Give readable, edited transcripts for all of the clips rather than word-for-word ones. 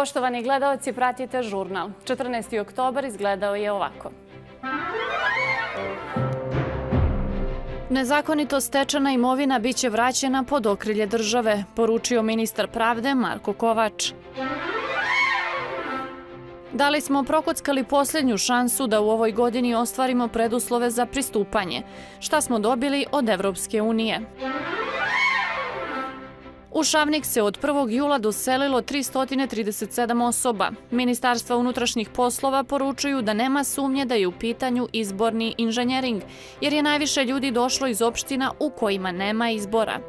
Poštovani gledaoci, pratite žurnal. 14. oktobar izgledao je ovako. Nezakonito stečena imovina biće vraćena pod okrilje države, poručio ministar pravde Marko Kovač. Da li smo prokockali posljednju šansu da u ovoj godini ostvarimo preduslove za pristupanje? Šta smo dobili od Evropske unije? U Šavnik se od 1. jula doselilo 337 osoba. Ministarstva unutrašnjih poslova poručuju da nema sumnje da je u pitanju izborni inženjering, jer je najviše ljudi došlo iz opština u kojima nema izbora.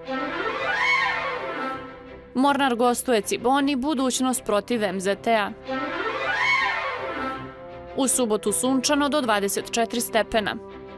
Mornar gostuje Ciboni, budućnost protiv MZT-a. U subotu sunčano do 24 stepena.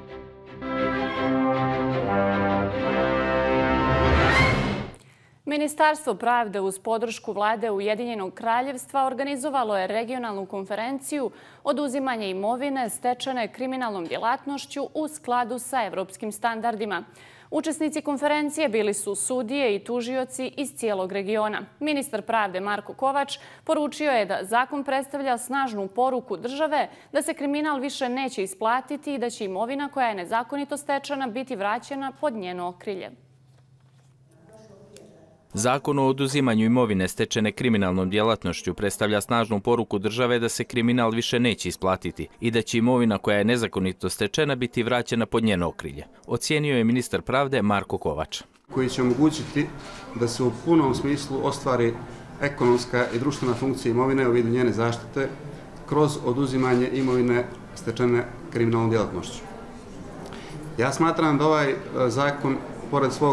Ministarstvo pravde uz podršku vlade Ujedinjenog kraljevstva organizovalo je regionalnu konferenciju Oduzimanje imovine stečene kriminalnom djelatnošću u skladu sa evropskim standardima. Učesnici konferencije bili su sudije i tužioci iz cijelog regiona. Ministar pravde Marko Kovač poručio je da zakon predstavlja snažnu poruku države da se kriminal više neće isplatiti i da će imovina koja je nezakonito stečena biti vraćena pod njeno okrilje. Zakon o oduzimanju imovine stečene kriminalnom djelatnošću predstavlja snažnu poruku države da se kriminal više neće isplatiti i da će imovina koja je nezakonito stečena biti vraćena pod njeno okrilje, ocijenio je ministar pravde Marko Kovač. Koji će omogućiti da se u punom smislu ostvari ekonomska i društvena funkcija imovine u vidu njene zaštite kroz oduzimanje imovine stečene kriminalnom djelatnošću. Ja smatram da ovaj zakon, pored svog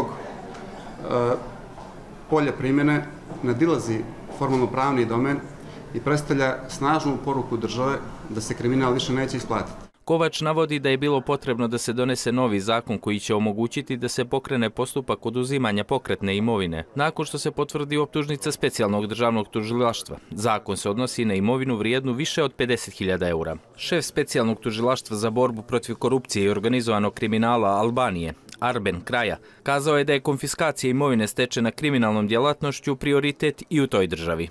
polja primjene, nadilazi formalno-pravni domen i predstavlja snažnu poruku države da se kriminal više neće isplatiti. Kovač navodi da je bilo potrebno da se donese novi zakon koji će omogućiti da se pokrene postupak oduzimanja pokretne imovine nakon što se potvrdi optužnica specijalnog državnog tužilaštva. Zakon se odnosi na imovinu vrijednu više od 50.000 eura. Šef specijalnog tužilaštva za borbu protiv korupcije i organizovanog kriminala Albanije, Arben Kraja, kazao je da je konfiskacija imovine stečena kriminalnom djelatnošću prioritet i u toj državi.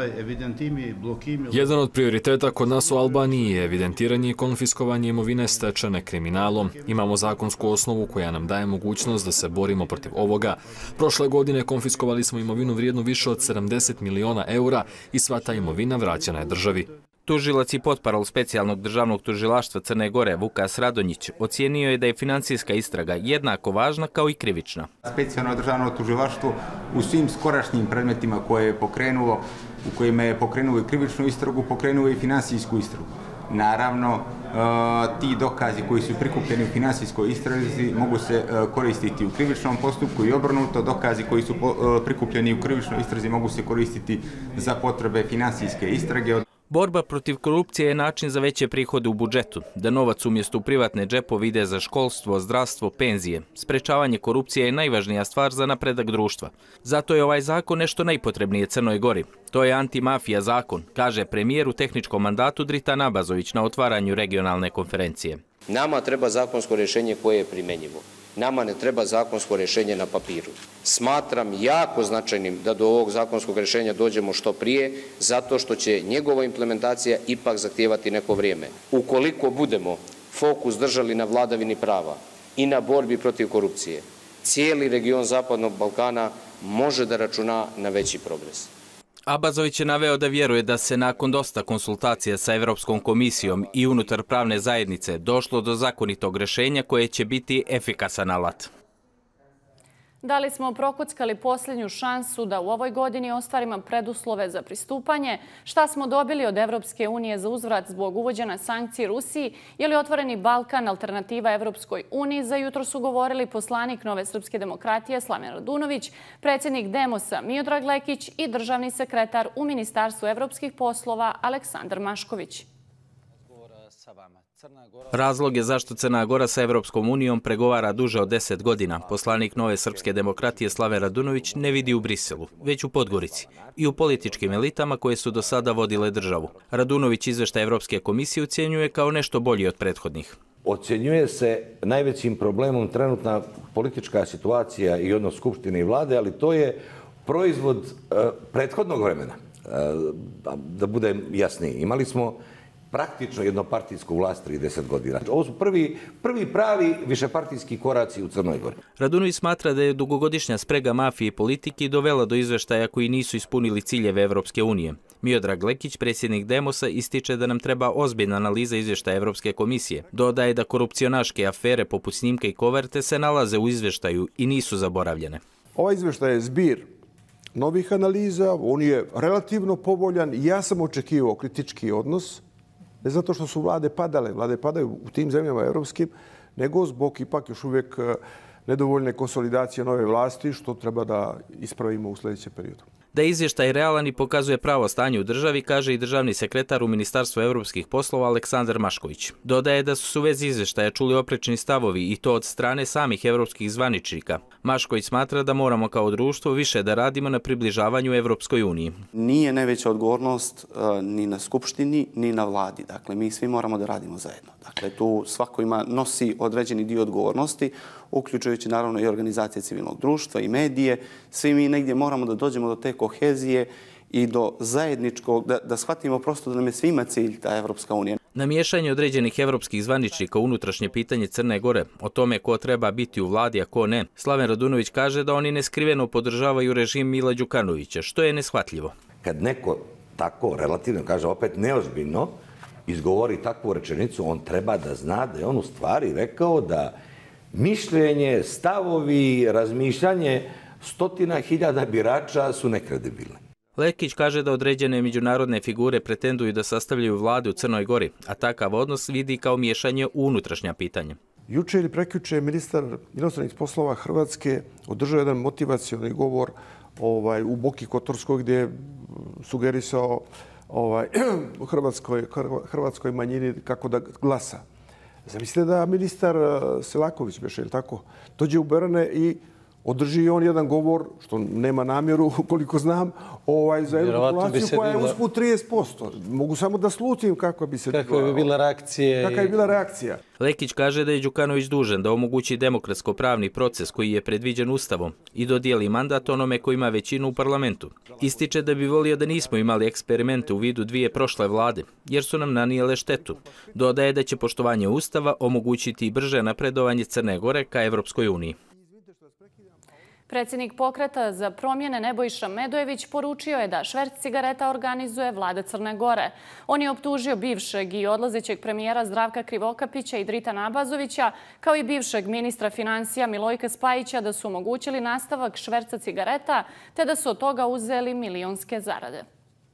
Jedan od prioriteta kod nas u Albaniji je evidentiranje i konfiskovanje imovine stečene kriminalom. Imamo zakonsku osnovu koja nam daje mogućnost da se borimo protiv ovoga. Prošle godine konfiskovali smo imovinu vrijednu više od 70 miliona eura i sva ta imovina vraćena je državi. Tužilac i potparal specijalnog državnog tužilaštva Crne Gore Vukas Radonjić ocijenio je da je financijska istraga jednako važna kao i krivična. Specijalno državno tužilaštvo u svim skorašnjim predmetima koje je pokrenulo, u kojima je pokrenuo i krivičnu istragu, pokrenuo i finansijsku istragu. Naravno, ti dokazi koji su prikupljeni u finansijskoj istrazi mogu se koristiti u krivičnom postupku i obrnuto, dokazi koji su prikupljeni u krivičnoj istrazi mogu se koristiti za potrebe finansijske istrage. Borba protiv korupcije je način za veće prihode u budžetu, da novac umjesto u privatne džepove ide za školstvo, zdravstvo, penzije. Sprečavanje korupcije je najvažnija stvar za napredak društva. Zato je ovaj zakon nešto najpotrebnije Crnoj Gori. To je antimafija zakon, kaže premijer u tehničkom mandatu Dritan Abazović na otvaranju regionalne konferencije. Nama treba zakonsko rješenje koje je primjenjivo. Nama ne treba zakonsko rješenje na papiru. Smatram jako značajnim da do ovog zakonskog rješenja dođemo što prije, zato što će njegova implementacija ipak zahtijevati neko vrijeme. Ukoliko budemo fokus držali na vladavini prava i na borbi protiv korupcije, cijeli region Zapadnog Balkana može da računa na veći progres. Abazović je naveo da vjeruje da se nakon dosta konsultacija sa Evropskom komisijom i unutar pravne zajednice došlo do zakonitog rješenja koje će biti efikasan alat. Da li smo prokockali posljednju šansu da u ovoj godini ostvarimo preduslove za pristupanje? Šta smo dobili od Evropske unije za uzvrat zbog uvođenja sankcije Rusiji? Je li otvoreni Balkan alternativa Evropskoj uniji? Za jutro su govorili poslanik Nove srpske demokratije Slaven Radunović, predsjednik Demosa Miodrag Lekić i državni sekretar u Ministarstvu evropskih poslova Aleksandar Mašković. Razlog je zašto Crna Gora sa Evropskom unijom pregovara duže od 10 godina. Poslanik Nove srpske demokratije Slaven Radunović ne vidi u Briselu, već u Podgorici i u političkim elitama koje su do sada vodile državu. Radunović izveštaj Evropske komisije ocjenjuje kao nešto bolji od prethodnih. Ocjenjuje se najvećim problemom trenutna politička situacija i odnos Skupštine i vlade, ali to je proizvod prethodnog vremena. Da budem jasniji, imali smo praktično jednopartijsku vlast 30 godina. Ovo su prvi pravi višepartijski koraci u Crnoj Gori. Radunović smatra da je dugogodišnja sprega mafije i politike dovela do izveštaja koji nisu ispunili ciljeve Evropske unije. Miodrag Lekić, predsjednik Demosa, ističe da nam treba ozbiljna analiza izvještaja Evropske komisije. Dodaje da korupcionaške afere poput snimka i koverte se nalaze u izvještaju i nisu zaboravljene. Ovaj izvještaj je zbir novih analiza, on je relativno povoljan i ja sam očekivao kritički odnos, ne zato što su vlade padaju u tim zemljama evropskim, nego zbog ipak još uvijek nedovoljne konsolidacije nove vlasti, što treba da ispravimo u sljedećem periodu. Da je izvještaj realan i pokazuje pravo stanje u državi, kaže i državni sekretar u Ministarstvu evropskih poslova Aleksandar Mašković. Dodaje da su se u vezi izvještaja čuli oprečni stavovi i to od strane samih evropskih zvaničnika. Mašković smatra da moramo kao društvo više da radimo na približavanju Evropskoj uniji. Nije najveća odgovornost ni na Skupštini, ni na vladi. Dakle, mi svi moramo da radimo zajedno. Dakle, tu svako nosi određeni dio odgovornosti, uključujući naravno i organizacije civilnog društva i medije. Svi mi negdje moramo da dođemo do te kohezije i do zajedničkog, da shvatimo prosto da nam je svima cilj ta Evropska unija. Na miješanje određenih evropskih zvaničnika u unutrašnje pitanje Crne Gore, o tome ko treba biti u vladi, a ko ne, Slaven Radunović kaže da oni neskriveno podržavaju režim Mila Đukanovića, što je neshvatljivo. Kad neko tako relativno, kaže opet neozbiljno, izgovori takvu rečenicu, on treba da zna da je on u stvari rekao da mišljenje, stavovi, razmišljanje 100.000 birača su nekredibilne. Lekić kaže da određene međunarodne figure pretenduju da sastavljaju vladu u Crnoj Gori, a takav odnos vidi kao miješanje u unutrašnja pitanja. Juče ili prekjuče ministar inostranih poslova Hrvatske održao jedan motivacioni govor u Boki Kotorskoj gdje je sugerisao hrvatskoj manjini kako da glasa. Zamislite da ministar Selaković, dođe u Berane i održi on jedan govor, što nema namjeru, koliko znam, za jednu populaciju koja je usput 30%. Mogu samo da slutim kako bi se... Kakva bi bila reakcija. Lekić kaže da je Đukanović dužan da omogući demokratsko-pravni proces koji je predviđen Ustavom i dodijeli mandat onome koji ima većinu u parlamentu. Ističe da bi volio da nismo imali eksperimente u vidu dvije prošle vlade, jer su nam nanijele štetu. Dodaje da će poštovanje Ustava omogućiti i brže napredovanje Crne Gore ka Evropskoj uniji. Predsjednik Pokreta za promjene Nebojša Medojević poručio je da šverc cigareta organizuje vlada Crne Gore. On je optužio bivšeg i odlazećeg premijera Zdravka Krivokapića i Dritana Abazovića, kao i bivšeg ministra financija Milojka Spajića da su omogućili nastavak šverca cigareta, te da su od toga uzeli milionske zarade.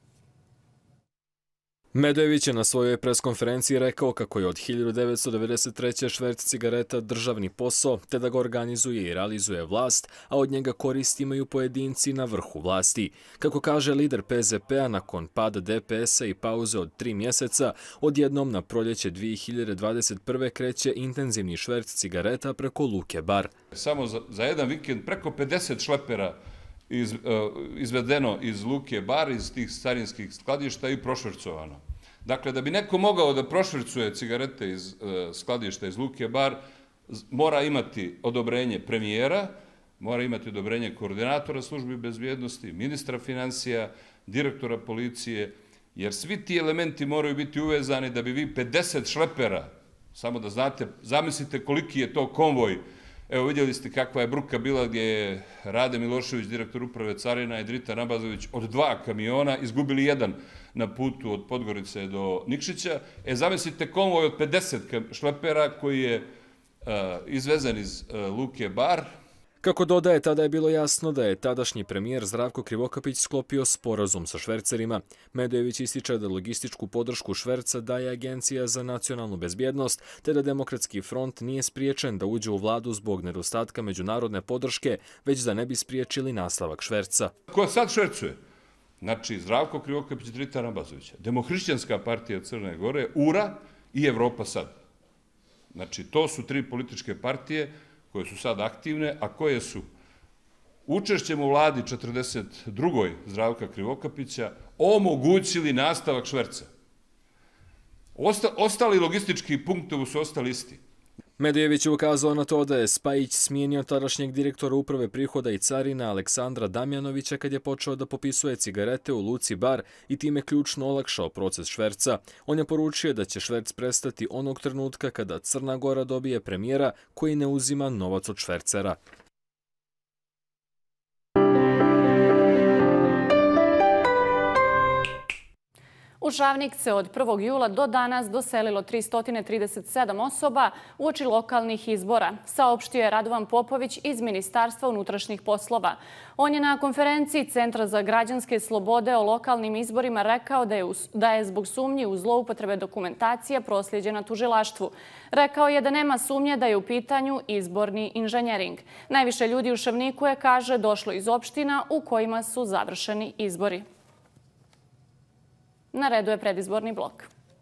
Medojević je na svojoj preskonferenciji rekao kako je od 1993. šverc cigareta državni posao, te da ga organizuje i realizuje vlast, a od njega korist imaju pojedinci na vrhu vlasti. Kako kaže lider PZP-a, nakon pada DPS-a i pauze od 3 mjeseca, odjednom na proljeće 2021. kreće intenzivni šverc cigareta preko Luke Bar. Samo za jedan vikend preko 50 šlepera izvedeno iz Luke Bar, iz tih carinskih skladišta i prošvercovano. Dakle, da bi neko mogao da prošvercuje cigarete iz skladišta iz Luke Bar, mora imati odobrenje premijera, mora imati odobrenje koordinatora službi bezbjednosti, ministra financija, direktora policije, jer svi ti elementi moraju biti uvezani da bi vi 50 šlepera, samo da znate, zamislite koliki je to konvoj. Evo, vidjeli ste kakva je bruka bila gdje je Rade Milošević, direktor uprave carina, i Dritan Abazović od 2 kamiona izgubili jedan na putu od Podgorice do Nikšića. Zamislite konvoj od 50 šlepera koji je izvezen iz Luke Bar. Kako dodaje, tada je bilo jasno da je tadašnji premijer Zdravko Krivokapić sklopio sporazum sa švercerima. Medojević ističe da logističku podršku šverca daje Agencija za nacionalnu bezbjednost, te da Demokratski front nije spriječen da uđe u vladu zbog nedostatka međunarodne podrške, već da ne bi spriječili nastavak šverca. Ko sad švercuje? Znači, Zdravko Krivokapić, Dritan Abazović, Demohrišćanska partija Crne Gore, URA i Evropa sad. Znači, to su 3 političke partije koje su sad aktivne, a koje su učešćem u vladi 42. Zdravka Krivokapića omogućili nastavak šverca. Ostali logistički punktovi su ostali isti. Medijević je ukazao na to da je Spajić smijenio tadašnjeg direktora uprave prihoda i carina Aleksandra Damjanovića kad je počeo da popisuje cigarete u Luci Bar i time ključno olakšao proces šverca. On je poručio da će šverc prestati onog trenutka kada Crna Gora dobije premijera koji ne uzima novac od švercera. U Šavnik se od 1. jula do danas doselilo 337 osoba uoči lokalnih izbora, saopštio je Radovan Popović iz Ministarstva unutrašnjih poslova. On je na konferenciji Centra za građanske slobode o lokalnim izborima rekao da je zbog sumnji u zloupotrebe dokumentacija proslijeđena tužilaštvu. Rekao je da nema sumnje da je u pitanju izborni inženjering. Najviše ljudi u Šavniku je, kaže, došlo iz opština u kojima su završeni izbori. Na redu je predizborni blok.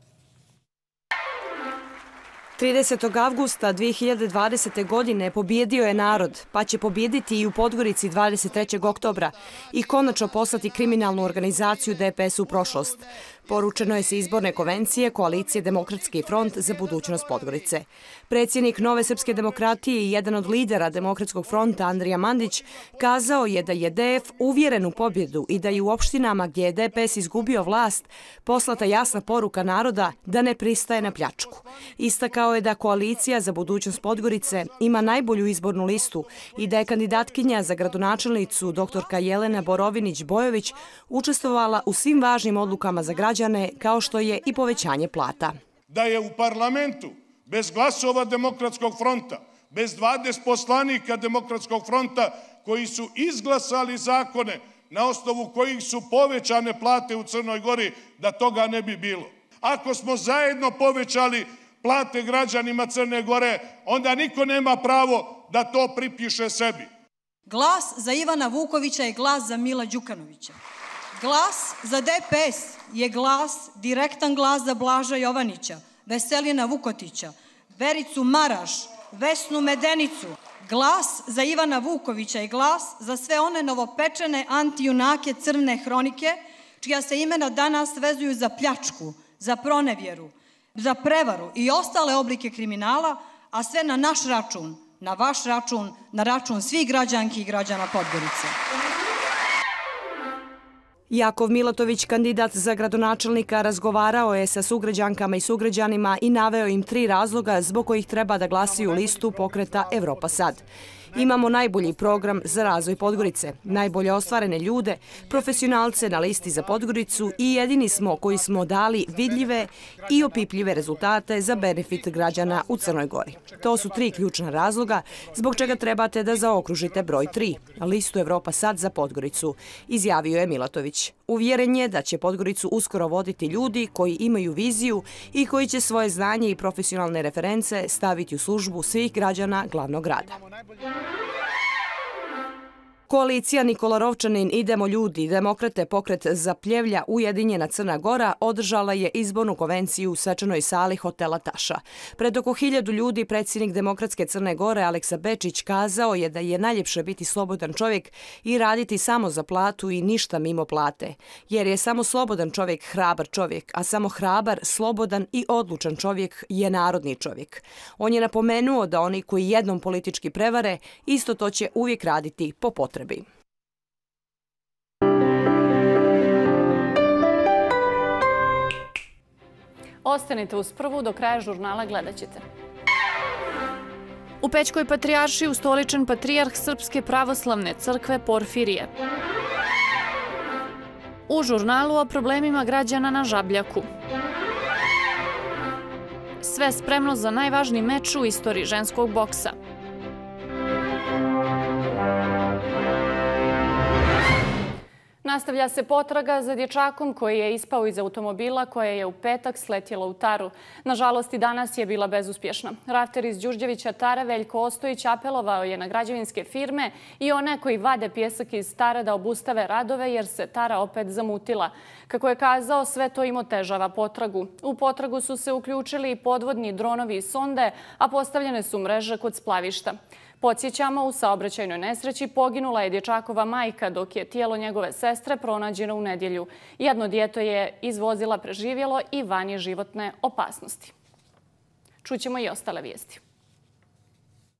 30. avgusta 2020. godine pobjedio je narod, pa će pobjediti i u Podgorici 23. oktobra i konačno poslati kriminalnu organizaciju DPS u prošlost. Poručeno je sa izborne konvencije Koalicije Demokratski front za budućnost Podgorice. Predsjednik Nove srpske demokratije i jedan od lidera Demokratskog fronta Andrija Mandić kazao je da je DF uvjeren u pobjedu i da je u opštinama gdje je DPS izgubio vlast poslata jasna poruka naroda da ne pristaje na pljačku. Istakao je da Koalicija za budućnost Podgorice ima najbolju izbornu listu i da je kandidatkinja za gradonačelnicu doktorka Jelena Borovinić-Bojović učestvovala u svim važnim odlukama za građane, kao što je i povećanje plata. Da je u parlamentu bez glasova Demokratskog fronta, bez 20 poslanika Demokratskog fronta koji su izglasali zakone na osnovu kojih su povećane plate u Crnoj Gori, da toga ne bi bilo. Ako smo zajedno povećali plate građanima Crne Gore, onda niko nema pravo da to pripiše sebi. Glas za Ivana Vukovića je glas za Mila Đukanovića. Glas za DPS je glas, direktan glas za Blaža Jovanića, Veselina Vukotića, Vericu Maraš, Vesnu Medenicu. Glas za Ivana Vukovića je glas za sve one novopečene antijunake Crne hronike, čija se imena danas vezuju za pljačku, za pronevjeru, za prevaru i ostale oblike kriminala, a sve na naš račun, na vaš račun, na račun svih građanki i građana Podgorice. Jakov Milatović, kandidat za gradonačelnika, razgovarao je sa sugrađankama i sugrađanima i naveo im 3 razloga zbog kojih treba da glasaju listu pokreta Evropa sad. Imamo najbolji program za razvoj Podgorice, najbolje ostvarene ljude, profesionalce na listi za Podgoricu i jedini smo koji smo dali vidljive i opipljive rezultate za benefit građana u Crnoj Gori. To su 3 ključna razloga zbog čega trebate da zaokružite broj 3, listu Evropa sad za Podgoricu, izjavio je Milatović. Uvjeren je da će Podgoricu uskoro voditi ljudi koji imaju viziju i koji će svoje znanje i profesionalne reference staviti u službu svih građana glavnog grada. Koalicija Nikola Rovčanin, Idemo ljudi, Demokrate, Pokret za Pljevlja, Ujedinjena Crna Gora održala je izbornu konvenciju u svečanoj sali hotela Taša. Pred oko 1000 ljudi predsjednik Demokratske Crne Gore Aleksa Bečić kazao je da je najljepše biti slobodan čovjek i raditi samo za platu i ništa mimo plate. Jer je samo slobodan čovjek hrabar čovjek, a samo hrabar, slobodan i odlučan čovjek je narodni čovjek. On je napomenuo da oni koji jednom politički prevare, isto to će uvijek raditi po potrebi. Ostanite uz Prvu, do kraja žurnala gledat ćete. U Pećkoj patrijaršiji ustoličen patrijarh Srpske pravoslavne crkve Porfirije. U žurnalu o problemima građana na Žabljaku. Sve spremno za najvažniji meč u istoriji ženskog boksa. Nastavlja se potraga za dječakom koji je ispao iz automobila koje je u petak sletjelo u Taru. Nažalost, i danas je bila bezuspješna. Rafter iz Đurđevića Tare Veljko Ostojić apelovao je na građevinske firme i one koji vade pjesak iz Tare da obustave radove jer se Tara opet zamutila. Kako je kazao, sve to im otežava potragu. U potragu su se uključili i podvodni dronovi i sonde, a postavljene su mreže kod splavišta. Podsjećamo, u saobraćajnoj nesreći poginula je dječakova majka dok je tijelo njegove sestre pronađeno u nedjelju. Jedno dijete je iz vozila preživjelo i van je životne opasnosti. Čućemo i ostale vijesti.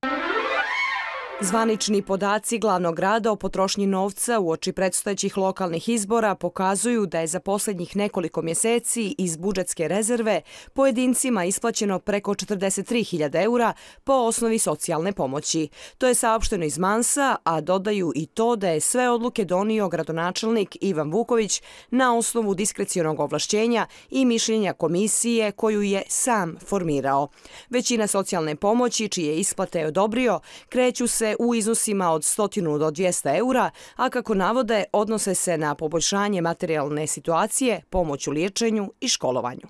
Zvanični podaci glavnog grada o potrošnji novca uoči predstojećih lokalnih izbora pokazuju da je za posljednjih nekoliko mjeseci iz budžetske rezerve pojedincima isplaćeno preko 43.000 eura po osnovi socijalne pomoći. To je saopšteno iz Mansa, a dodaju i to da je sve odluke donio gradonačelnik Ivan Vuković na osnovu diskrecionog ovlašćenja i mišljenja komisije koju je sam formirao. Većina socijalne pomoći, čije isplate je odobrio, kreću se u iznosima od 100 do 200 eura, a kako navode, odnose se na poboljšanje materijalne situacije, pomoć u liječenju i školovanju.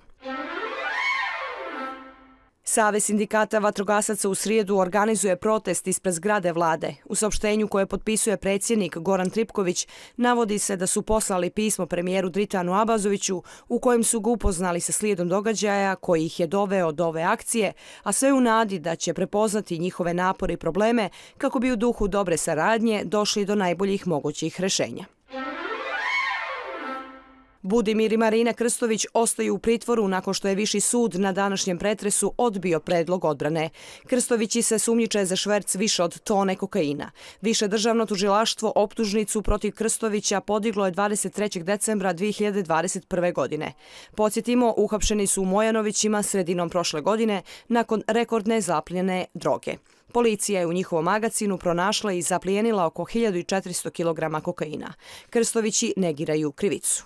Savez sindikata vatrogasaca u srijedu organizuje protest ispred zgrade vlade. U saopštenju koje potpisuje predsjednik Goran Tripković navodi se da su poslali pismo premijeru Dritanu Abazoviću u kojem su ga upoznali sa slijedom događaja koji ih je doveo do ove akcije, a sve u nadi da će prepoznati njihove napore i probleme kako bi u duhu dobre saradnje došli do najboljih mogućih rješenja. Budimir i Marina Krstović ostaju u pritvoru nakon što je Viši sud na današnjem pretresu odbio predlog odbrane. Krstovići se sumnjiče za šverc više od tone kokaina. Više državno tužilaštvo optužnicu protiv Krstovića podiglo je 23. decembra 2021. godine. Podsjetimo, uhapšeni su u Mojanovićima sredinom prošle godine nakon rekordne zapljene droge. Policija je u njihovom magacinu pronašla i zaplijenila oko 1400 kg kokaina. Krstovići negiraju krivicu.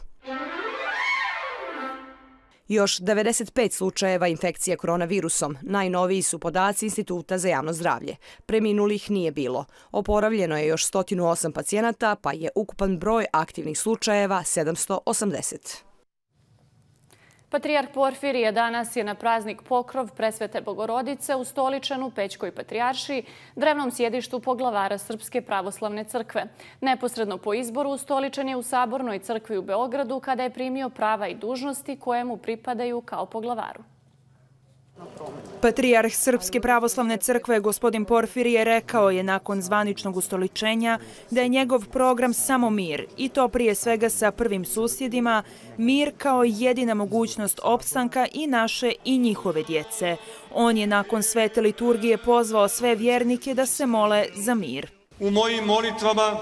Još 95 slučajeva infekcije koronavirusom. Najnoviji su podaci Instituta za javno zdravlje. Preminulih nije bilo. Oporavljeno je još 108 pacijenata, pa je ukupan broj aktivnih slučajeva 780. Patrijarh Porfirije danas je na praznik Pokrov Presvete Bogorodice ustoličen u Pećkoj patrijaršiji, drevnom sjedištu poglavara Srpske pravoslavne crkve. Neposredno po izboru ustoličen je u Sabornoj crkvi u Beogradu kada je primio prava i dužnosti koje mu pripadaju kao poglavaru. Patrijarh Srpske pravoslavne crkve gospodin Porfirije rekao je nakon zvaničnog ustoličenja da je njegov program samo mir i to prije svega sa prvim susjedima, mir kao jedina mogućnost opstanka i naše i njihove djece. On je nakon svete liturgije pozvao sve vjernike da se mole za mir. U mojim molitvama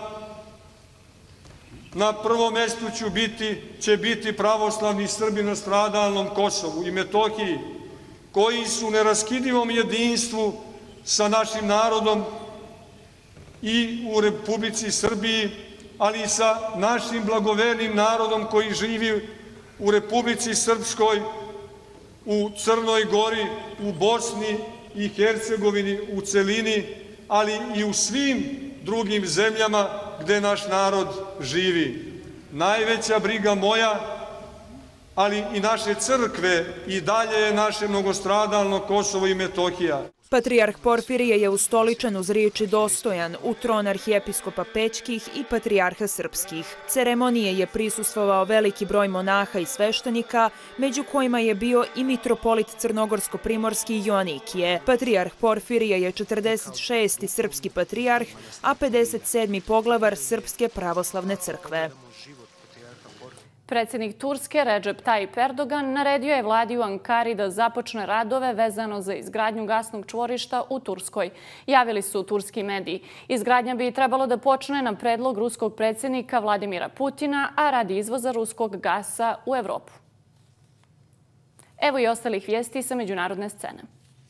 na prvom mjestu će biti pravoslavni Srbi na stradalnom Kosovu i Metohiji, koji su u neraskidivom jedinstvu sa našim narodom i u Republici Srbiji, ali i sa našim blagovernim narodom koji živi u Republici Srpskoj, u Crnoj Gori, u Bosni i Hercegovini u celini, ali i u svim drugim zemljama gde naš narod živi. Najveća briga moja, ali i naše crkve i dalje je naše mnogostradalno Kosovo i Metohija. Patrijarh Porfirije je ustoličen uz riječi dostojan u tron arhijepiskopa Pećkih i patrijarha srpskih. Ceremonije je prisustvovao veliki broj monaha i sveštenika, među kojima je bio i mitropolit crnogorsko-primorski Joanikije. Patrijarh Porfirije je 46. srpski patrijarh, a 57. poglavar Srpske pravoslavne crkve. Predsjednik Turske Recep Tayyip Erdogan naredio je vladi u Ankari da započne radove vezano za izgradnju gasnog čvorišta u Turskoj. Javili su turski mediji. Izgradnja bi trebalo da počne na predlog ruskog predsjednika Vladimira Putina, a radi izvoza ruskog gasa u Evropu. Evo i ostalih vijesti sa međunarodne scene.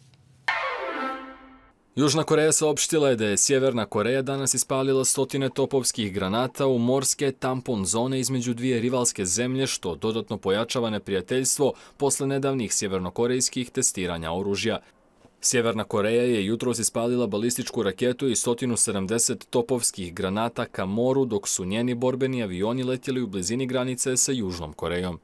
Južna Koreja saopštila je da je Sjeverna Koreja danas ispalila 100 topovskih granata u morske tampon zone između dvije rivalske zemlje, što dodatno pojačava neprijateljstvo posle nedavnih sjevernokorejskih testiranja oružja. Sjeverna Koreja je jutros ispalila balističku raketu i 170 topovskih granata ka moru, dok su njeni borbeni avioni letjeli u blizini granice sa Južnom Korejom.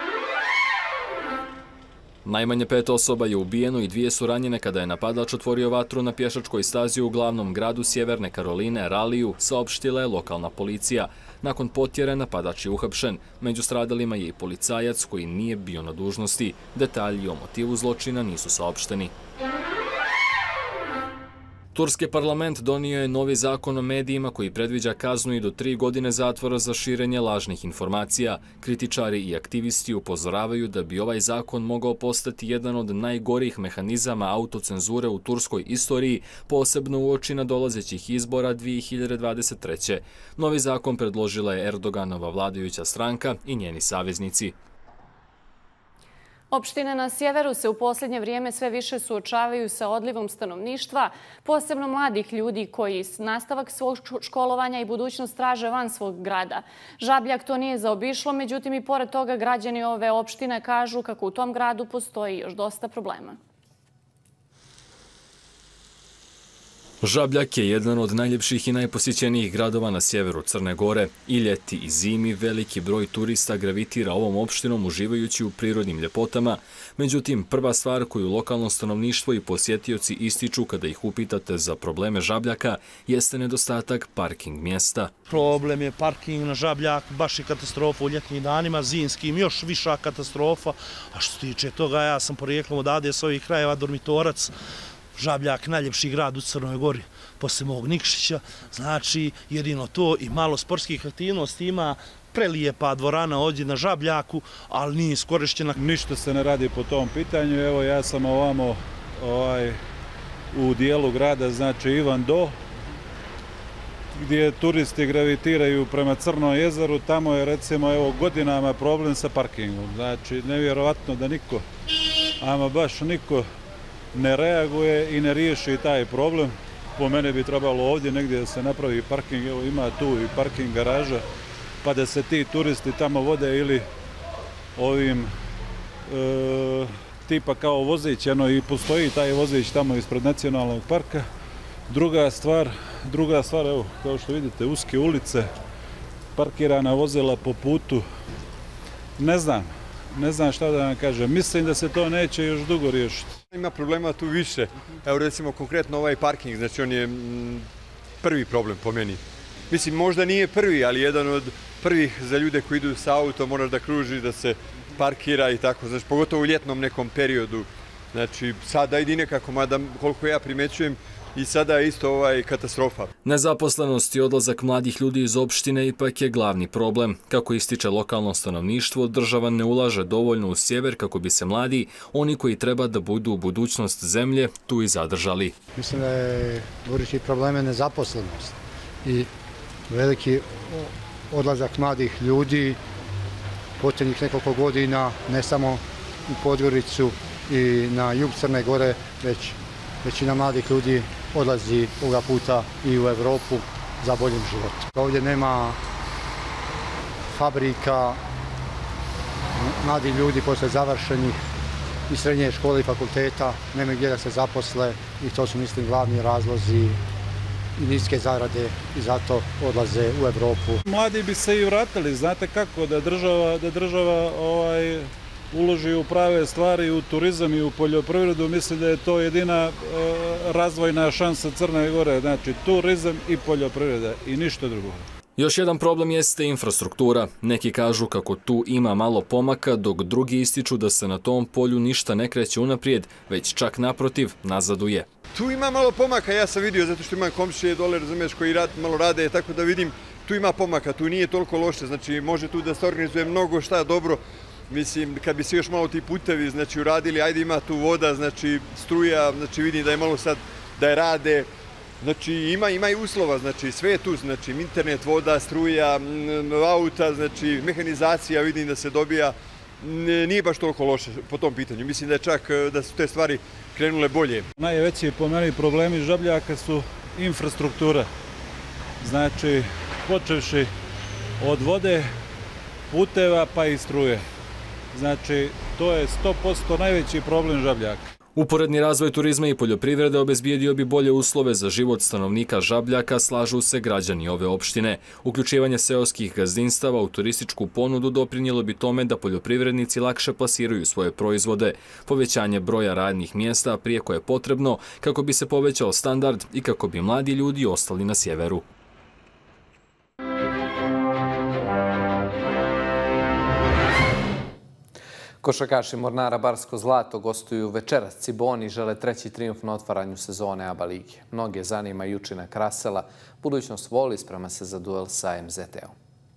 Najmanje 5 osoba je ubijeno i 2 su ranjene kada je napadač otvorio vatru na pješačkoj stazi u glavnom gradu Sjeverne Karoline, Raliju, saopštila je lokalna policija. Nakon potjere napadač je uhapšen. Među stradalima je i policajac koji nije bio na dužnosti. Detalji o motivu zločina nisu saopšteni. Turski parlament donio je novi zakon o medijima koji predviđa kaznu i do 3 godine zatvora za širenje lažnih informacija. Kritičari i aktivisti upozoravaju da bi ovaj zakon mogao postati jedan od najgorih mehanizama autocenzure u turskoj istoriji, posebno uoči nadolazećih izbora 2023. Novi zakon predložila je Erdoganova vladajuća stranka i njeni saveznici. Opštine na sjeveru se u posljednje vrijeme sve više suočavaju sa odlivom stanovništva, posebno mladih ljudi koji nastavak svog školovanja i budućnost traže van svog grada. Žabljak to nije zaobišlo, međutim i pored toga građani ove opštine kažu kako u tom gradu postoji još dosta problema. Žabljak je jedan od najljepših i najposjećenijih gradova na sjeveru Crne Gore. I ljeti i zimi veliki broj turista gravitira ovom opštinom uživajući u prirodnim ljepotama. Međutim, prva stvar koju lokalno stanovništvo i posjetioci ističu kada ih upitate za probleme Žabljaka jeste nedostatak parking mjesta. Problem je parking na Žabljak, baš je katastrofa u ljetnim danima, zimskim još viša katastrofa. A što se tiče toga, ja sam porijeklom odavde s ovih krajeva Dormitorac. Žabljak, najljepši grad u Crnoj Gori, poslije mog Nikšića, znači jedino to i malo sportskih aktivnosti ima, prelijepa dvorana ovdje na Žabljaku, ali nije iskorištena. Ništa se ne radi po tom pitanju, evo ja sam ovamo u dijelu grada, znači Ivan Do, gdje turisti gravitiraju prema Crnom jezeru, tamo je recimo evo godinama problem sa parkingom, znači nevjerovatno da niko, ama baš niko ne reaguje i ne riješi taj problem. Po mene bi trebalo ovdje negdje da se napravi parking, evo ima tu i parking garaža, pa da se ti turisti tamo vode ili ovim tipa kao vozić, i postoji taj vozić tamo ispred nacionalnog parka. Druga stvar, evo, kao što vidite, uske ulice, parkirana vozila po putu, ne znam šta da vam kažem, mislim da se to neće još dugo riješiti. Ima problema tu više, evo recimo konkretno ovaj parking, znači on je prvi problem po meni. Mislim, možda nije prvi, ali jedan od prvih za ljude koji idu sa autom, moraš da kruži, da se parkira i tako, znači pogotovo u ljetnom nekom periodu. Znači sada ide nekako, mada koliko ja primećujem, i sada je isto katastrofa. Nezaposlenost i odlazak mladih ljudi iz opštine ipak je glavni problem. Kako ističe lokalno stanovništvo, država ne ulaže dovoljno u sjever kako bi se mladi, oni koji treba da budu budućnost zemlje, tu i zadržali. Mislim da je gorući probleme nezaposlenost i veliki odlazak mladih ljudi posljednjih nekoliko godina, ne samo u Podgoricu i na jug Crne Gore, već većina mladih ljudi odlazi ovoga puta i u Evropu za boljim životom. Ovdje nema fabrika, mladi ljudi posle završenih i srednje škole i fakulteta nemaju gdje da se zaposle i to su, mislim, glavni razlozi i niske zarade i zato odlaze u Evropu. Mladi bi se i vratili, znate kako, da država uloži u prave stvari, u turizam i u poljoprivredu, mislim da je to jedina razvojna šansa Crne Gore, znači turizam i poljoprivreda i ništa drugo. Još jedan problem jeste infrastruktura. Neki kažu kako tu ima malo pomaka, dok drugi ističu da se na tom polju ništa ne kreće unaprijed, već čak naprotiv, nazaduje. Tu ima malo pomaka, ja sam vidio, zato što imam komšije dole, razumiješ, koji malo rade, tako da vidim, tu ima pomaka, tu nije toliko loše, znači može tu da se organizuje mnogo šta dobro. Mislim, kad bi se još malo ti putevi, znači, uradili, ajde ima tu voda, znači, struja, znači, vidim da je malo sad, da je rade, znači, ima i uslova, znači, sve je tu, znači, internet, voda, struja, auta, znači, mehanizacija, vidim da se dobija, nije baš toliko loše po tom pitanju. Mislim da je čak, da su te stvari krenule bolje. Najveći po meni problemi Žabljaka su infrastruktura, znači, počevši od vode, puteva pa i struje. Znači, to je 100% najveći problem Žabljaka. Uporedni razvoj turizma i poljoprivrede obezbijedio bi bolje uslove za život stanovnika Žabljaka, slažu se građani ove opštine. Uključivanje seoskih gazdinstava u turističku ponudu doprinijelo bi tome da poljoprivrednici lakše plasiraju svoje proizvode. Povećanje broja radnih mjesta prijeko je potrebno kako bi se povećao standard i kako bi mladi ljudi ostali na sjeveru. Košarkaši Mornara Barsko Zlato gostuju večeras Ciboni i žele treći trijumf na otvaranju sezone ABA lige. Mnoge zanima i učinak Rasela. Budućnost Voli sprema se za duel sa MZT-om.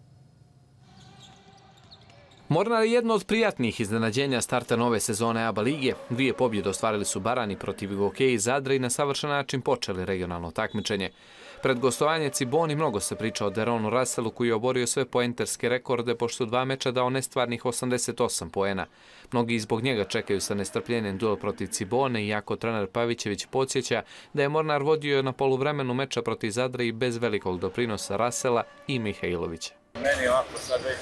Mornar je jedno od prijatnijih iznenađenja starta nove sezone ABA lige. 2 pobjede ostvarili su Barani protiv Gokeji Zadra i na savršen način počeli regionalno takmičenje. Pred gostovanje Ciboni mnogo se priča o Deronu Russellu koji je oborio sve poenterske rekorde pošto 2 meča dao nestvarnih 88 poena. Mnogi zbog njega čekaju sa nestrpljenjem duel protiv Cibone, iako trener Pavićević podsjeća da je Mornar vodio na poluvremenu meča protiv Zadra i bez velikog doprinosa Russella i Mihajlovića. Meni ovako sad već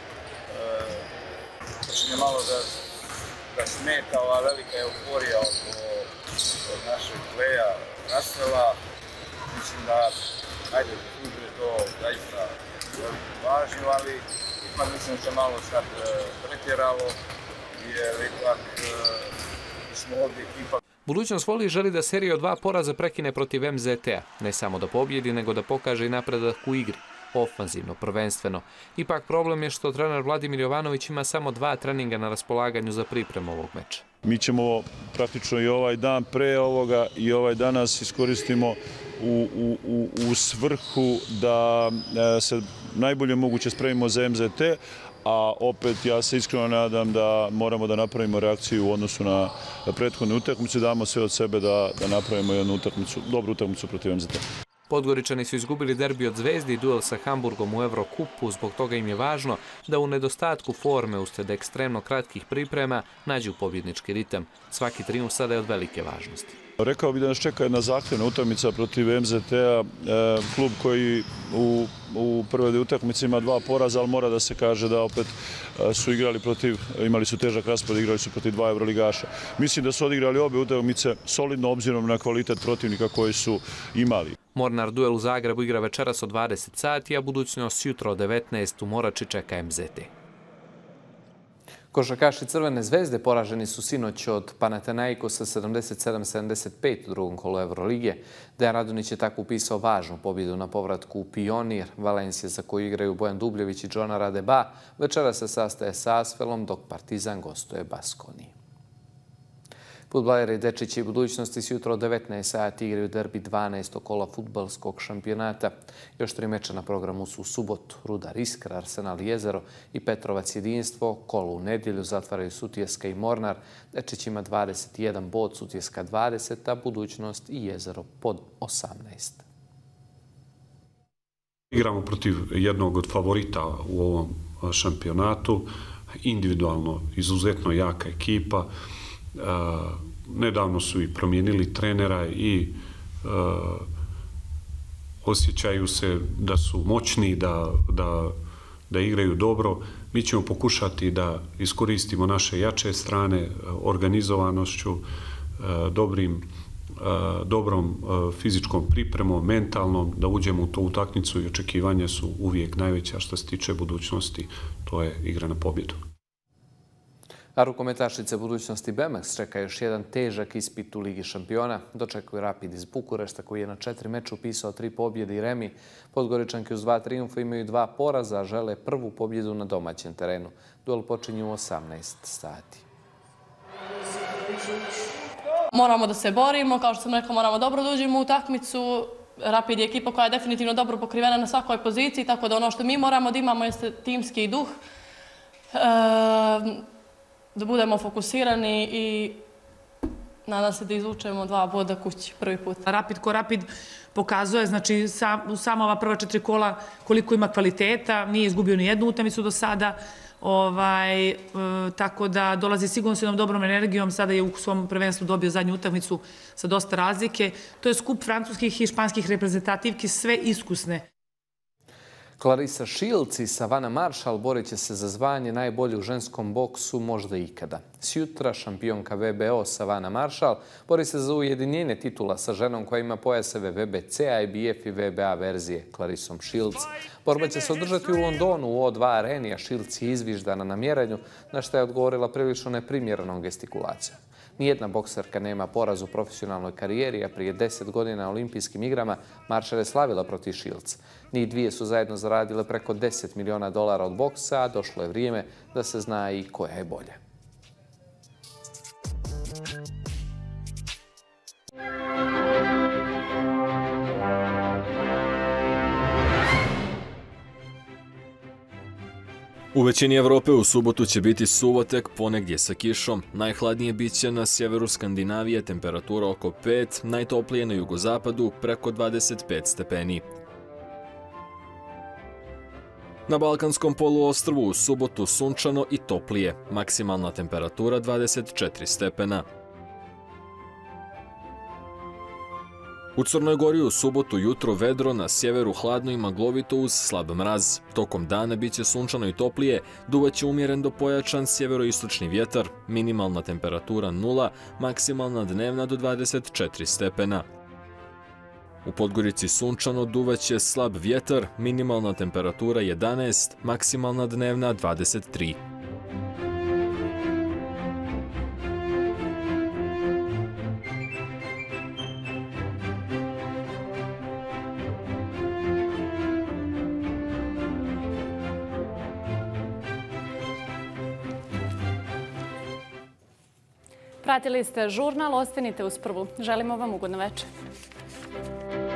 počinje malo da smeta ova velika euforija od našeg pleja Russella. Mislim da, ajde, služuje to zaista veliku pažnju, ali ipak mislim da se malo sad pretjeralo, jer ipak smo ovdje ekipa. Budućnost Voli želi da seriju od 2 poraza prekine protiv MZT-a. Ne samo da pobjedi, nego da pokaže i napredak u igri. Ofanzivno, prvenstveno. Ipak problem je što trener Vladimir Jovanović ima samo 2 treninga na raspolaganju za pripremu ovog meča. Mi ćemo praktično i ovaj dan pre ovoga i ovaj danas iskoristimo u svrhu da se najbolje moguće spremimo za MZT, a opet ja se iskreno nadam da moramo da napravimo reakciju u odnosu na prethodne utakmice, damo sve od sebe da napravimo jednu dobru utakmicu protiv MZT. Podgoričani su izgubili derbi od Zvezdi i duel sa Hamburgom u Evrokupu, zbog toga im je važno da u nedostatku forme usred ekstremno kratkih priprema nađu pobjednički ritam. Svaki trijumf sada je od velike važnosti. Rekao bih da nas čeka jedna zahtjevna utakmica protiv MZT-a, klub koji u prvoj utakmici ima 2 poraza, ali mora da se kaže da opet su igrali imali su težak raspored, igrali su protiv 2 evroligaša. Mislim da su odigrali obe utakmice solidno obzirom na kvalitet protivnika koji su imali. Mornar duel u Zagrebu igra večeras od 20 sati, a budućnost jutro od 19 u Morači čeka MZT. Košarkaši Crvene zvezde poraženi su sinoć od Panathinaikosa 77-75 u drugom kolu Evrolige. Dejan Radonjić je tako upisao važnu pobjedu na povratku u Pionir. Valencija, za koju igraju Bojan Dubljević i Džona Radeba, večera se sastaje sa Asvelom, dok Partizan gostuje Baskoniji. Fudbaleri Dečići i Budućnosti s jutro od 19 sati igraju derbi 12. kola fudbalskog šampionata. Još 3 meča na programu su u subotu. Rudar Iskra, Arsenal Jezero i Petrovac Jedinstvo. Kolo u nedjelju zatvaraju Sutjeska i Mornar. Dečić ima 21 bod, Sutjeska 20, a Budućnost i Jezero pod 18. Igramo protiv jednog od favorita u ovom šampionatu. Individualno izuzetno jaka ekipa. Nedavno su i promijenili trenera i osjećaju se da su moćni, da igraju dobro. Mi ćemo pokušati da iskoristimo naše jače strane organizovanošću, dobrom fizičkom pripremom, mentalnom, da uđemo u tu utakmicu i očekivanja su uvijek najveća što se tiče budućnosti, to je igra na pobjedu. A rukometašice Budućnosti BMX čeka još jedan težak ispit u Ligi šampiona. Dočekuje Rapid iz Bukurešta koji je na 4 meča upisao 3 pobjede i remi. Podgoričanke uz 2 trijumfa imaju 2 poraza, a žele prvu pobjedu na domaćem terenu. Duel počinju u 18 sati. Moramo da se borimo, kao što sam rekla, moramo dobro da uđemo u utakmicu. Rapid je ekipa koja je definitivno dobro pokrivena na svakoj poziciji, tako da ono što mi moramo da imamo jeste timski duh. Da budemo fokusirani i nadam se da izvučemo 2 boda kući prvi put. Rapid ko Rapid pokazuje, znači samo ova prva 4 kola koliko ima kvaliteta, nije izgubio ni jednu utakmicu do sada, tako da dolazi sigurno s jednom dobrom energijom, sada je u svom prvenstvu dobio zadnju utakmicu sa dosta razlike. To je skup francuskih i španskih reprezentativki, sve iskusne. Clarissa Shields i Savannah Marshall borit će se za zvanje najbolje u ženskom boksu možda ikada. Sjutra šampionka WBO Savannah Marshall bori se za ujedinjenje titula sa ženom koja ima pojaseve WBC, IBF i WBA verzije, Clarissom Shields. Borba će se održati u Londonu u O2 areni, a Shields je izviždana na mjerenju, na što je odgovorila prilično neprimjerenom gestikulacijom. Nijedna bokserka nema poraz u profesionalnoj karijeri, a prije 10 godina na olimpijskim igrama Marshall je slavila protiv Shields. Njih dvije su zajedno zaradile preko $10 miliona od boksa, a došlo je vrijeme da se zna i koja je bolja. U većini Evrope u subotu će biti suvo, tek ponegdje sa kišom. Najhladnije bit će na sjeveru Skandinavije, temperatura oko 5, najtoplije na jugozapadu preko 25 stepeni. Na Balkanskom poluostrvu u subotu sunčano i toplije, maksimalna temperatura 24 stepena. U Crnoj Gori u subotu jutro vedro, na sjeveru hladno i maglovito uz slab mraz. Tokom dana bit će sunčano i toplije, duvaće umjeren do pojačan sjeveroistočni vjetar, minimalna temperatura 0, maksimalna dnevna do 24 stepena. U Podgorici sunčano, duvaće slab vjetar, minimalna temperatura 11, maksimalna dnevna 23. Pratili ste žurnal, ostanite uz Prvu. Želimo vam ugodno večer.